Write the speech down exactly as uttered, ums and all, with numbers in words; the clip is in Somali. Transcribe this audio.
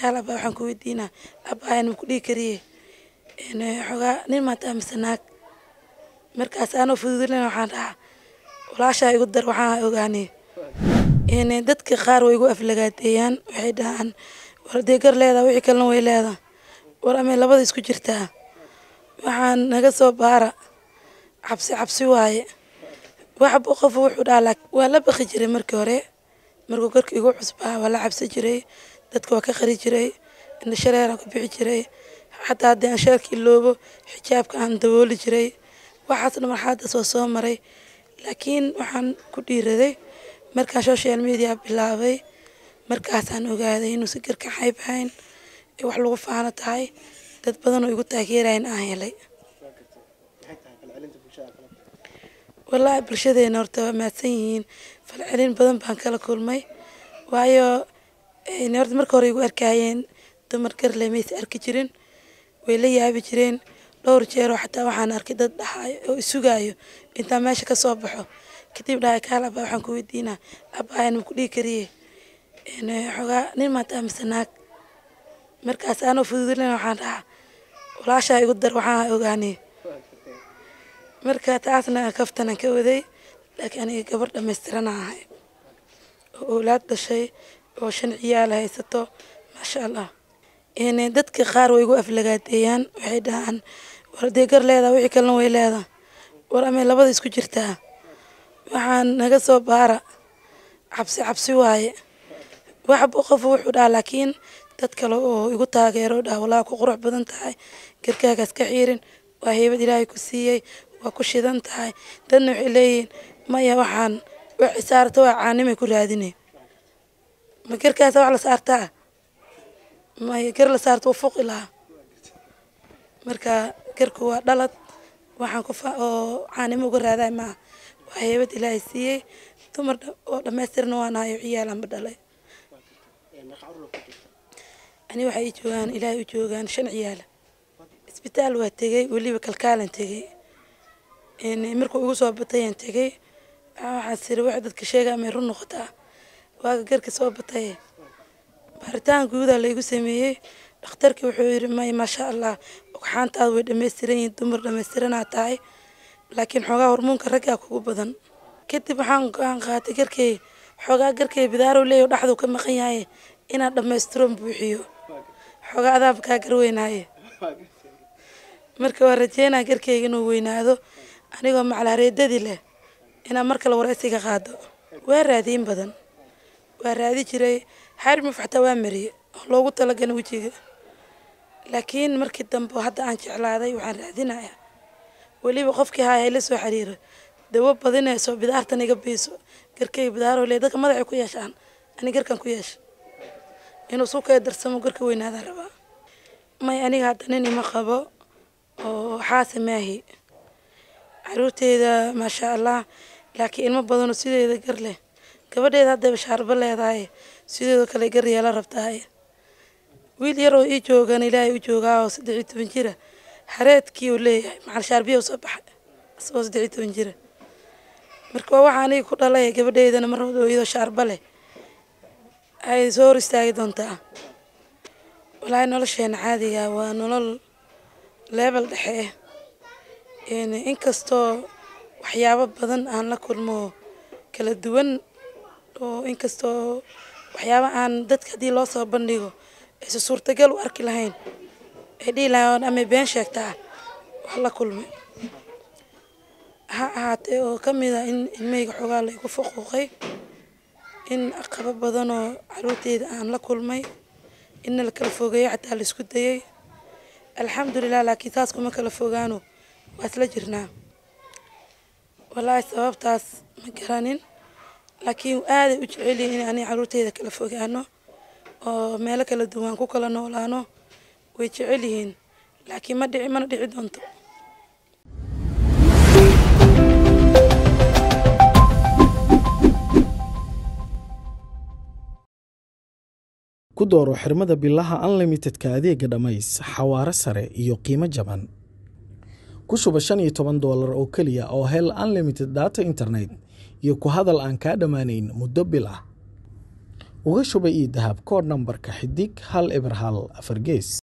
kaal abaa waxaan ku weydiinaa abaayan ma ku dhihi kariye xogaa nin maanta mise naag markaas aanoo fududulina waxaan dhahaa walaashaa igu dar waxaan ogaanay dadka qaar way igu aflagaadeeyaan waxay dhahaan war dee gar leedaa wixii kalena way leedaa war amay labada isku jirtaa waxaan naga soo baara cabsi cabsi waaye waxba qof wuxuu dhahaa waa la baqi jiray markii hore markuu garka igu cusbaa waa la cabsi jiray dadka waa ka qari jiray indha shareeraan ku bixi jiray xataa haddii aan sheelkii loobo xijaabka aan dabooli jiray waxaasna marxaladda soo soo maray laakiin waxaan ku dhiiraday markaan social media bilaabay markaasaan ogaaday inuu si garka xayb ahayn ee wax lagu faano tahay dad badan oo igu taageerayeen aan helay والله bulshadeena horta waa maadsan yihiin falcelin badan baan kala kulmay waayo in horta marka hore igu arkayeen dumar gar leh mees arki jirin way la yaabi jireen dhowr jeer oo xataa waxaan arkay dad dhaxay oo isugaayo inta meesha ka soo baxo kadib dhaay kaal abaa waxaan ku weydiinaa abaayan ma ku dhihi kariye xogaa nin maanta mise naag markaas aanoo fududulina waxaan dhahaa walaashaa igu dar waxaan ogaanay marka taasna kaftanan ka waday laakiin aniga gabar dhammaystiran ahay oo awlaad dhashay oo shan ciyaal haysato maasha allah dadka qaar way igu aflagaadeeyaan waxay dhahaan war dee gar leedaa wixii kalena way leedaa war amay labada isku jirtaa waxaan naga soo baara cabsi cabsi waaye waxba qof wuxuu dhahaa laakiin dad kale oo igu taageero dhaha walaa ku qurux badan tahay garkaagaas ka xiirin waa heybad ilaahay ku siiyey waa ku shidan tahay dadna waxay leeyihiin maya waxaan wax saarto waa caanimay ku raadinay ma garkaas wax la saartaa maya gar la saarto waa fuq ilaa marka garku waa dhalad waxaan ku oo caanimo uga raaday ma waa heybad ilaahay siiyey dumar oo dhammaystirna waan hayo ciyaalanba dhalay ani waxay joogaan ilaahay u joogaan shan ciyaal isbitaal waa tegay waliba kalkaalan tegay markuu ugu soo batayaan tegay waxaan siri wax dadka sheegaa may run noqotaa waaga garka soo batay baaritaan guudaa la igu sameeyey dhakhtarkii wuxuu yidhi may maasha allah ugxaantaada way dhammaystiran yihiin dumar dhammaystiranaa tahay laakiin xoogaa hormoonka raggaa kugu badan kadib waxaan go-aan qaatay garkay xoogaa garkay bidaarow leeyo dhaxduu ka maqan yahay inaan dhammaystiron buuxiyo xoogaa adaaba kaa garweynaaye marka waa rajeynaa garkayga inuu weynaado anigoo macalhareedadii leh inaan mar kale waraysiga qaado waa raadiin badan waa raadi jiray xarimuf xataa waa mariye oo loogu talagalay wejiga laakiin markii dambe hadda aan jeclaaday waxaan raadinayaa weliba qofkii haaya la soo xiriiro dawo badinayso bidaartan iga biiso garkay bidaaroo le dadka madaxay ku yeeshaan ani garkan ku yeesha inuu suuqay darsamo garka weynaada rabaa may aniga hadda nin ima qabo oo xaasi maahi caruurteeda maasha allah laakiin ilmo badan oo sideeda gar leh gabadheeda hadda bashaarba leedahay sideedoo kale gar yeela rabtahay wiil yar oo ii joogan ilaahay u joogaa oo saddex iyo toban jira hareedkii uu leeyahay macal shaarbiya soo baxay asagoo saddex iyo toban jira marka waa waxaan aniga ku dhalay gabadheedana mar walba iyadoo shaarba leh ay soo hor istaagi doontaa walaahi nolosheena caadiga waa nolol leebel dhexe inkastoo waxyaabo badan aan la kulmo kala duwan oo inkastoo waxyaabo aan dadka haddii loo soo bandhigo aysa suurtagal u arki lahayn ay dhihi lahayn ama been sheegtaa wax la kulmay ha ahaatee oo ka mid ah in ilmeyga xoogaa la igu faquuqay in aqabo badan oo caruurteyda aan la kulmay inna la kala fogeeyo xataa la isku dayay alxamdulilah laakiin taas kuma kala fogaano waa isla jirnaa wallaahi sababtaas ma garanin laakiin aaday u jecel yihiin in ani caruurteyda kala fogaano oo meelo kala duwan ku kala noolaano way jecel yihiin laakiin ma dhici mana dhici doonto ku dooro xirmada billaha unlimitedka adeega dhamays xawaare sare iyo qiimo jaban ku shuba shan iyo toban doolar oo kaliya oo hel unlimited data internet iyo ku hadal aan kaa dhamaanayn muddo bil ah uga shuba ii dahab koodh nambarka xidig hal eber hal afar gees.